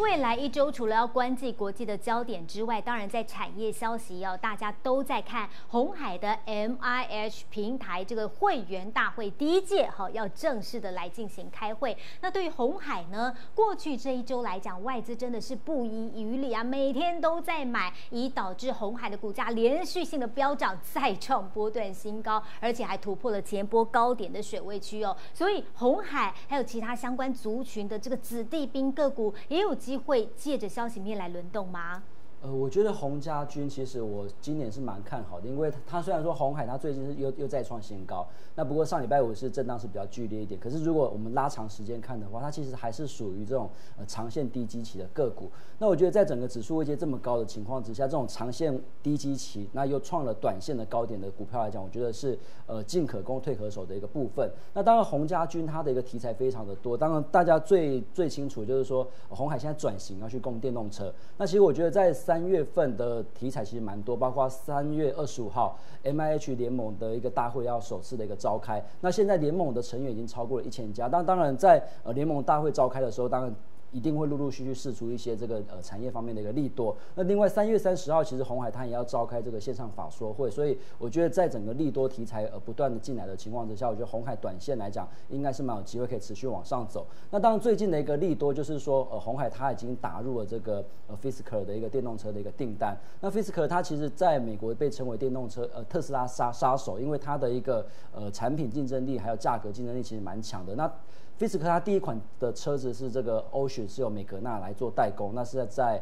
未来一周，除了要关注国际的焦点之外，当然在产业消息大家都在看鸿海的 MIH 平台这个会员大会第一届要正式的来进行开会。那对于鸿海呢，过去这一周来讲，外资真的是不遗余力啊，每天都在买，以导致鸿海的股价连续性的飙涨，再创波段新高，而且还突破了前波高点的水位区哦。所以鸿海还有其他相关族群的这个子弟兵个股，也有机会借着消息面来轮动吗？ 我觉得鸿家军其实我今年是蛮看好的，因为它虽然说鸿海它最近是又再创新高，那不过上礼拜五是震荡是比较剧烈一点，可是如果我们拉长时间看的话，它其实还是属于这种长线低基期的个股。那我觉得在整个指数位阶这么高的情况之下，这种长线低基期，那又创了短线的高点的股票来讲，我觉得是进可攻退可守的一个部分。那当然鸿家军它的一个题材非常的多，当然大家最清楚就是说鸿海现在转型要去供电动车，那其实我觉得在3月份的题材其实蛮多，包括3月25号 MIH 联盟的一个大会要首次的一个召开。那现在联盟的成员已经超过了1000家，当然在联盟大会召开的时候，当然一定会陆陆续续释出一些这个产业方面的一个利多。那另外3月30号，其实鸿海它也要召开这个线上法说会，所以我觉得在整个利多题材不断的进来的情况之下，我觉得鸿海短线来讲应该是蛮有机会可以持续往上走。那当然最近的一个利多就是说鸿海它已经打入了这个Fisker 的一个电动车的一个订单。那 Fisker 它其实在美国被称为电动车特斯拉杀手，因为它的一个产品竞争力还有价格竞争力其实蛮强的。那Fisker 它第一款的车子是这个 Ocean， 是由美格纳来做代工，那是在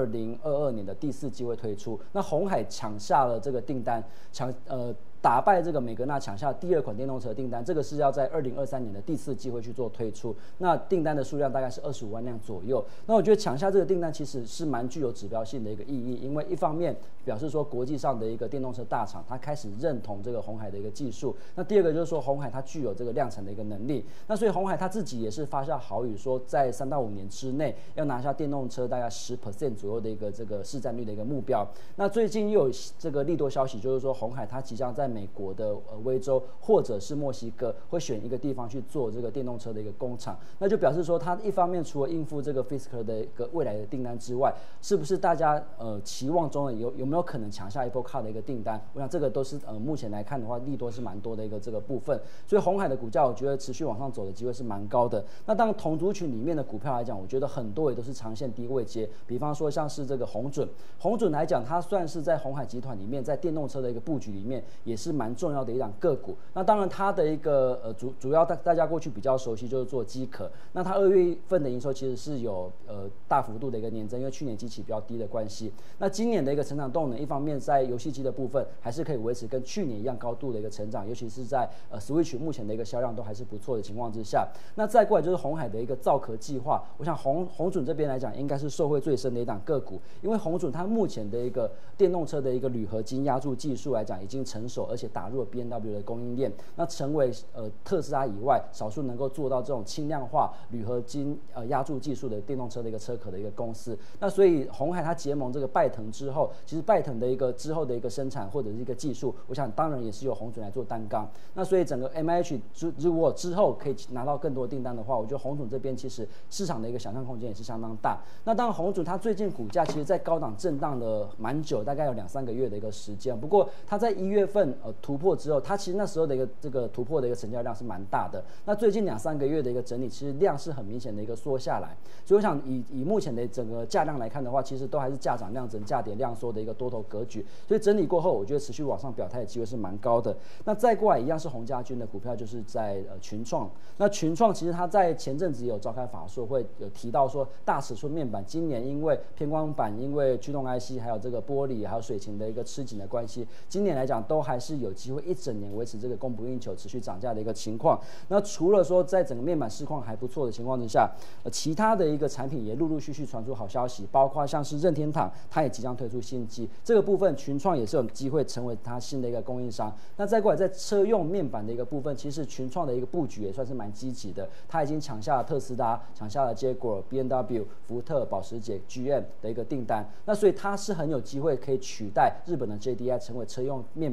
2022年的第4季会推出。那鸿海抢下了这个订单，打败这个美格纳抢下第2款电动车订单，这个是要在2023年的第4季会去做推出。那订单的数量大概是25万辆左右。那我觉得抢下这个订单其实是蛮具有指标性的一个意义，因为一方面表示说国际上的一个电动车大厂它开始认同这个鸿海的一个技术。那第二个就是说鸿海它具有这个量产的一个能力。那所以鸿海它自己也是发下豪语说，在3到5年之内要拿下电动车大概10% 左右的一个这个市占率的一个目标。那最近又有这个利多消息，就是说鸿海它即将在美国的威州或者是墨西哥会选一个地方去做这个电动车的一个工厂，那就表示说它一方面除了应付这个 Fisker 的一个未来的订单之外，是不是大家期望中的有没有可能抢下 Apple Car 的一个订单？我想这个都是目前来看的话，利多是蛮多的一个这个部分。所以鸿海的股价我觉得持续往上走的机会是蛮高的。那当然同族群里面的股票来讲，我觉得很多也都是长线低位接，比方说像是这个鸿准来讲，它算是在鸿海集团里面在电动车的一个布局里面也是蛮重要的一档个股。那当然它的一个主要大家过去比较熟悉就是做机壳，那它2月份的营收其实是有大幅度的一个年增，因为去年基期比较低的关系。那今年的一个成长动能，一方面在游戏机的部分还是可以维持跟去年一样高度的一个成长，尤其是在Switch 目前的一个销量都还是不错的情况之下。那再过来就是鸿海的一个造壳计划，我想鸿准这边来讲应该是受惠最深的一档个股，因为鸿准它目前的一个电动车的一个铝合金压铸技术来讲已经成熟，而且打入了 BMW 的供应链，那成为特斯拉以外少数能够做到这种轻量化铝合金压铸技术的电动车的一个车壳的一个公司。那所以鸿海它结盟这个拜腾之后，其实拜腾的一个之后的一个生产或者是一个技术，我想当然也是由鸿准来做担纲。那所以整个 MIH 如果之后可以拿到更多订单的话，我觉得鸿准这边其实市场的一个想象空间也是相当大。那当然鸿准它最近股价其实在高档震荡了蛮久，大概有2-3个月的一个时间。不过它在1月份突破之后，它其实那时候的一个这个突破的一个成交量是蛮大的。那最近2-3个月的一个整理，其实量是很明显的一个缩下来。所以我想以目前的整个价量来看的话，其实都还是价涨量增、价跌量缩的一个多头格局。所以整理过后，我觉得持续往上表态的机会是蛮高的。那再过来一样是鸿家军的股票，就是在群创。那群创其实它在前阵子也有召开法说会，有提到说大尺寸面板今年因为偏光板、因为驱动 IC 还有这个玻璃还有水情的一个吃紧的关系，今年来讲都还是有机会一整年维持这个供不应求、持续涨价的一个情况。那除了说在整个面板市况还不错的情况之下，其他的一个产品也陆陆续续传出好消息，包括像是任天堂，它也即将推出新机，这个部分群创也是有机会成为它新的一个供应商。那再过来在车用面板的一个部分，其实群创的一个布局也算是蛮积极的，它已经抢下了特斯拉、抢下了结果 BMW、福特、保时捷、GM 的一个订单。那所以它是很有机会可以取代日本的 JDI 成为车用面板的一个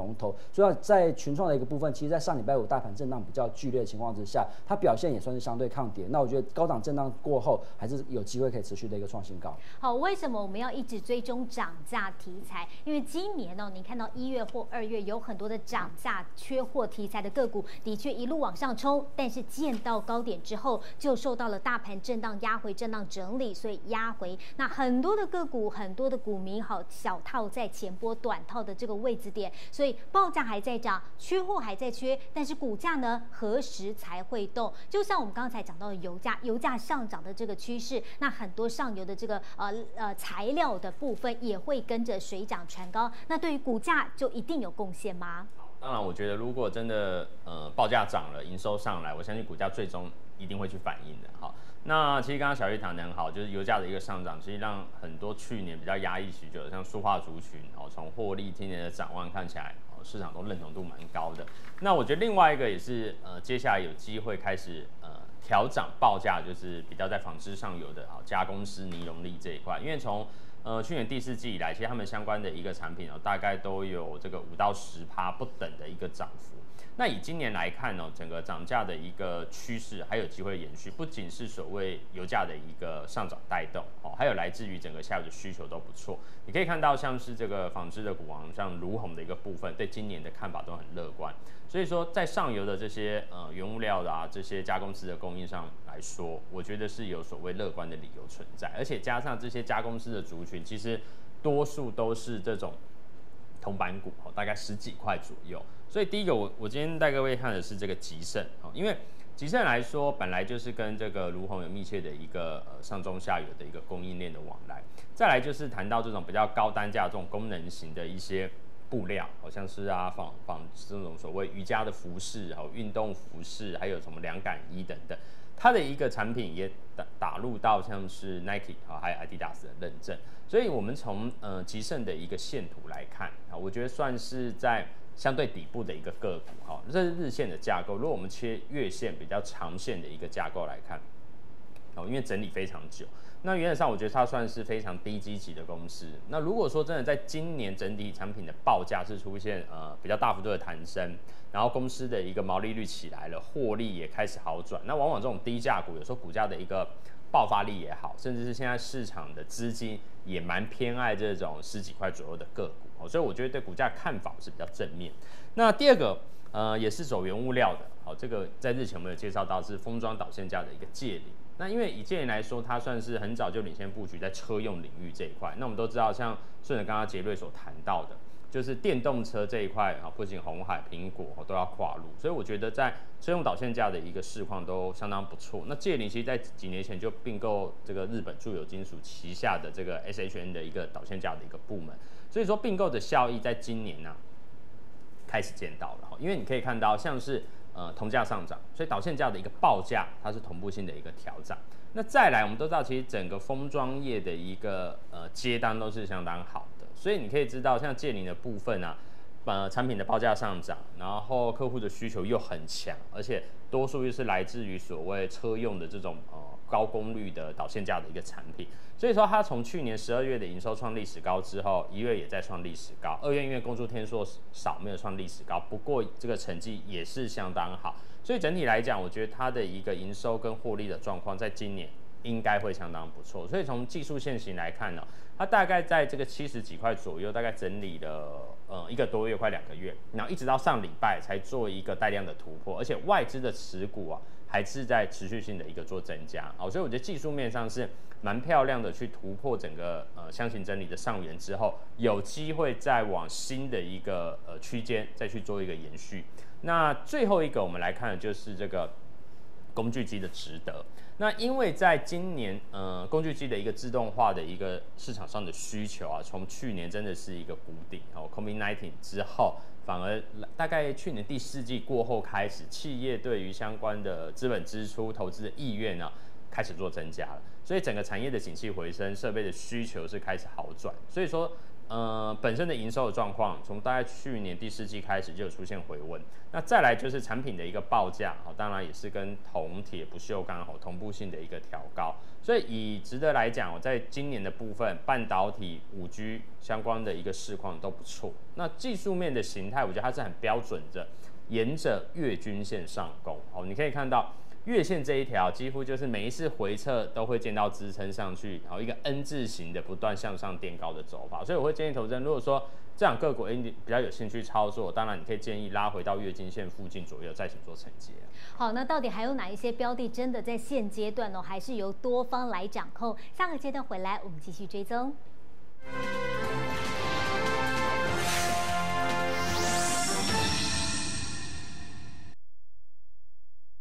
龙头，所以在群创的一个部分，其实在上礼拜五大盘震荡比较剧烈的情况之下，它表现也算是相对抗跌。那我觉得高档震荡过后，还是有机会可以持续的一个创新高。 好，为什么我们要一直追踪涨价题材？因为今年呢，你看到1月或2月有很多的涨价缺货题材的个股，的确一路往上冲，但是见到高点之后，就受到了大盘震荡压回、震荡整理，所以压回。那很多的个股、很多的股民，好小套在前波、短套的这个位置点，所以报价还在涨，缺货还在缺，但是股价呢，何时才会动？就像我们刚才讲到的油价上涨的这个趋势，那很多上游的这个材料的部分也会跟着水涨船高，那对于股价就一定有贡献吗？ 当然，我觉得如果真的报价涨了，营收上来，我相信股价最终一定会去反映的。好，那其实刚刚小玉谈得很好，就是油价的一个上涨，其实让很多去年比较压抑许久的，像塑化族群从获利今年的展望看起来，市场都认同度蛮高的。那我觉得另外一个也是接下来有机会开始调涨报价，就是比较在纺织上游的加工丝、尼龙粒这一块，因为从去年第4季以来，其实他们相关的一个产品大概都有这个5到10%不等的一个涨幅。那以今年来看整个涨价的一个趋势还有机会延续，不仅是所谓油价的一个上涨带动还有来自于整个下游的需求都不错。你可以看到像是这个纺织的股王，像儒鸿的一个部分，对今年的看法都很乐观。所以说，在上游的这些原物料的这些加工司的供应上来说，我觉得是有所谓乐观的理由存在，而且加上这些加工司的族群，其实多数都是这种铜板股大概10几块左右。所以第一个我今天带各位看的是这个集盛因为集盛来说，本来就是跟这个儒鸿有密切的一个上中下游的一个供应链的往来。再来就是谈到这种比较高单价这种功能型的一些布料，好像是仿这种所谓瑜伽的服饰，运动服饰，还有什么凉感衣等等，它的一个产品也打入到像是 Nike 还有 Adidas 的认证。所以我们从集盛的一个线图来看我觉得算是在相对底部的一个个股这是日线的架构。如果我们切月线比较长线的一个架构来看因为整理非常久，那原则上我觉得它算是非常低基期的公司。那如果说真的在今年整体产品的报价是出现比较大幅度的弹升，然后公司的一个毛利率起来了，获利也开始好转，那往往这种低价股有时候股价的一个爆发力也好，甚至是现在市场的资金也蛮偏爱这种10几块左右的个股所以我觉得对股价看法是比较正面。那第二个也是走原物料的这个在日前我们有介绍到是封装导线架的一个界岭。那因为以界岭来说，它算是很早就领先布局在车用领域这一块。那我们都知道，像顺着刚刚杰瑞所谈到的，就是电动车这一块不仅鸿海、苹果都要跨入，所以我觉得在车用导线架的一个市况都相当不错。那界岭其实在几年前就并购这个日本住友金属旗下的这个 SHN 的一个导线架的一个部门，所以说并购的效益在今年开始见到了。因为你可以看到像是铜价上涨，所以导线架的一个报价它是同步性的一个调涨。那再来，我们都知道，其实整个封装业的一个接单都是相当好的，所以你可以知道，像界岭的部分产品的报价上涨，然后客户的需求又很强，而且多数又是来自于所谓车用的这种高功率的导线架的一个产品。所以说，它从去年12月的营收创历史高之后，1月也在创历史高，2月因为工作天数少，没有创历史高，不过这个成绩也是相当好。所以整体来讲，我觉得它的一个营收跟获利的状况，在今年应该会相当不错。所以从技术线型来看它大概在这个70几块左右，大概整理了1个多月，快2个月，然后一直到上礼拜才做一个带量的突破，而且外资的持股还是在持续性的一个做增加所以我觉得技术面上是蛮漂亮的，去突破整个箱型整理的上缘之后，有机会再往新的一个区间再去做一个延续。那最后一个我们来看的就是这个工具机的值得。那因为在今年工具机的一个自动化的一个市场上的需求从去年真的是一个谷底COVID-19 之后，反而大概去年第4季过后开始，企业对于相关的资本支出、投资的意愿开始做增加了，所以整个产业的景气回升，设备的需求是开始好转。所以说本身的营收的状况，从大概去年第4季开始就有出现回温。那再来就是产品的一个报价，当然也是跟铜、铁、不锈钢同步性的一个调高。所以以值得来讲，在今年的部分，半导体、5G 相关的一个市况都不错。那技术面的形态，我觉得它是很标准的，沿着月均线上攻。你可以看到。月线这一条几乎就是每一次回撤都会见到支撑上去，然后一个 N 字形的不断向上垫高的走法，所以我会建议投资人，如果说这样个股比较有兴趣操作，当然你可以建议拉回到月均线附近左右再去做承接。 好，那到底还有哪一些标的真的在现阶段还是由多方来掌控？下个阶段回来我们继续追踪。